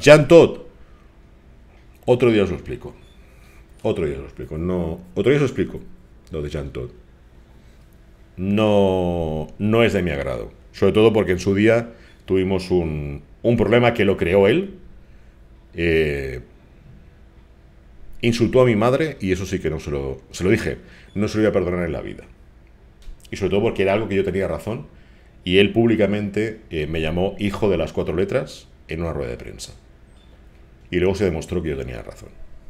Jean Todt, otro día os lo explico. Otro día os lo explico. No, otro día os lo explico. Lo de Jean Todt. No, no es de mi agrado. Sobre todo porque en su día tuvimos un problema que lo creó él. Insultó a mi madre y eso sí que no se lo dije. No se lo iba a perdonar en la vida. Y sobre todo porque era algo que yo tenía razón. Y él públicamente me llamó hijo de las 4 letras en una rueda de prensa. Y luego se demostró que yo tenía razón.